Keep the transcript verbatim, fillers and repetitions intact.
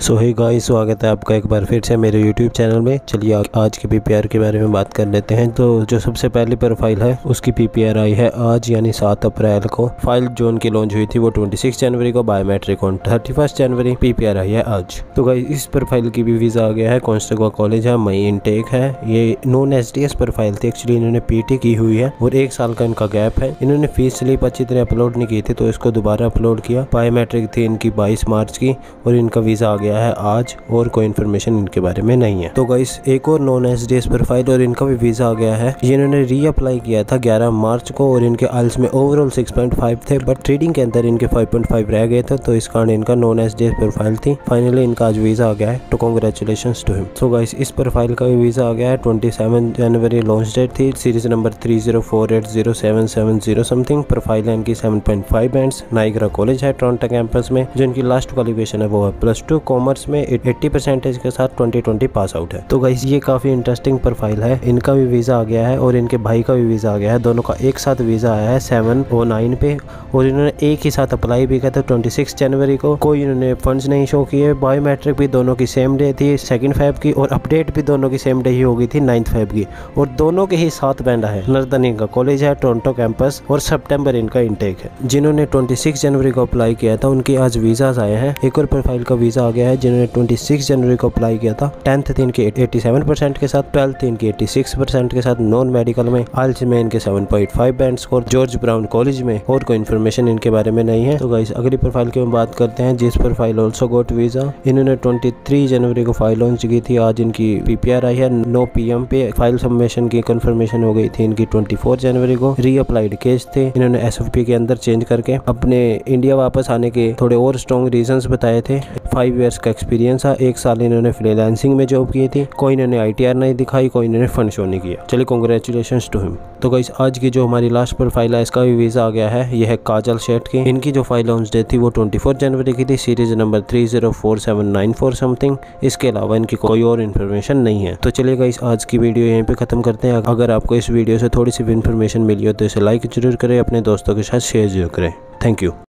सो hey guys, स्वागत है आपका एक बार फिर से मेरे यूट्यूब चैनल में। चलिए आज के पीपीआर के बारे में बात कर लेते हैं। तो जो सबसे पहली प्रोफाइल है उसकी पीपीआर आई है आज यानी सात अप्रैल को। फाइल जो उनकी लॉन्च हुई थी वो छब्बीस जनवरी को, बायोमेट्रिक ऑन इकतीस जनवरी। पीपीआर आई है आज। तो गाइस इस प्रोफाइल की भी वीज़ा आ गया है। कॉन्स्टेगुआ कॉलेज है, मई इनटेक है। ये नॉन एसडीएस प्रोफाइल थी। एक्चुअली इन्होंने पीटी की हुई है और एक साल का इनका गैप है। इन्होंने फीस स्लिप अच्छी तरह अपलोड नहीं की थी तो इसको दोबारा अपलोड किया। बायोमेट्रिक थी इनकी बाईस मार्च की और इनका वीज़ा आ गया है आज और कोई इन्फॉर्मेशन इनके बारे में नहीं है। तो गाइस एक और नॉन एसडीएस प्रोफाइल और इनका भी वीज़ा आ गया है। ये इन्होंने री अप्लाई किया था ग्यारह मार्च को और इनके आइल्स में ओवरऑल छह पॉइंट पाँच थे, बट ट्रेडिंग के अंदर इनके पाँच पॉइंट पाँच रह गए थे तो इस कारण इनका नॉन एसडीएस प्रोफाइल थी। फाइनली इनका आज वीज़ा आ गया है, तो congratulations to him. So guys इस प्रोफाइल का भी वीज़ा आ गया है। सत्ताईस जनवरी लॉन्च डेट थी। सीरीज नंबर तीन ज़ीरो चार आठ zero seven seven zero something. Profile है इनकी सात पॉइंट पाँच बैंड्स। नाइग्रा कॉलेज है टोरंटो कैंपस में। जो इनकी लास्ट क्वालिफिकेशन है वो है प्लस टू कॉमर्स में अस्सी परसेंटेज के साथ ट्वेंटी ट्वेंटी पास आउट है। तो गाइस ये काफी इंटरेस्टिंग प्रोफाइल है। इनका भी वीजा आ गया है और इनके भाई का भी वीजा आ गया है। दोनों का एक साथ वीजा आया है सेवन ओ नाइन पे और इन्होंने एक ही साथ अप्लाई भी किया था छब्बीस जनवरी को। कोई इन्होंने फंड्स नहीं शो किए। बायोमेट्रिक भी दोनों की सेम डे थी, सेकंड फेब की, और अपडेट भी दोनों की सेम डे ही हो गई थी, नाइन्थ फेब की। और दोनों के ही साथ बैंड है। नर्दन इनका कॉलेज है टोरंटो कैंपस और सितंबर इनका इंटेक है। जिन्होंने छब्बीस जनवरी को अप्लाई किया था उनके आज वीजाज आए हैं। एक और प्रोफाइल का वीजा आ गया है जिन्होंने छब्बीस जनवरी को अप्लाई किया था। टेंथ थी इनकी सत्तासी परसेंट के साथ, ट्वेल्थ थी इनकी छियासी परसेंट के साथ, नॉन मेडिकल में, आइल्स में इनके सात पॉइंट पाँच band score, George Brown college में, और कोई इन्फॉर्मेशन इनके बारे में नहीं है। तो गाइस अगली प्रोफाइल की हम बात करते हैं जिस प्रोफाइल ऑल्सो गोट वीजा। इन्होंने तेईस जनवरी को फाइल लॉन्च की थी। आज इनकी पीपीआर आई है नौ पीएम पे। फाइल सबमिशन की कंफर्मेशन हो गई थी इनकी चौबीस जनवरी को। री अप्लाइड केस थे। इन्होंने एसएफपी के अंदर चेंज करके अपने इंडिया वापस आने के थोड़े और स्ट्रॉन्ग रीजंस बताए थे। फाइव इयर्स का एक्सपीरियंस है। एक साल इन्होंने फ्रीलांसिंग में जॉब की थी। कोई इन्होंने आईटीआर नहीं दिखाई, कोई इन्होंने फंड शो नहीं किया। चलिए कांग्रेचुलेशंस टू हिम। तो गाइस आज की जो हमारी लास्ट प्रोफाइल है इसका भी वीजा आ गया है। यह है काजल शेठ की। इनकी जो फाइल लॉन्च डेट थी वो चौबीस जनवरी की थी। सीरीज नंबर तीन ज़ीरो चार सेवन नाइन फोर समथिंग। इसके अलावा इनकी कोई और इन्फॉर्मेशन नहीं है। तो चलिए गाइस आज की वीडियो यहीं पे खत्म करते हैं। अगर आपको इस वीडियो से थोड़ी सी भी इन्फॉर्मेशन मिली हो तो इसे लाइक जरूर करें, अपने दोस्तों के साथ शेयर जरूर करें। Thank you.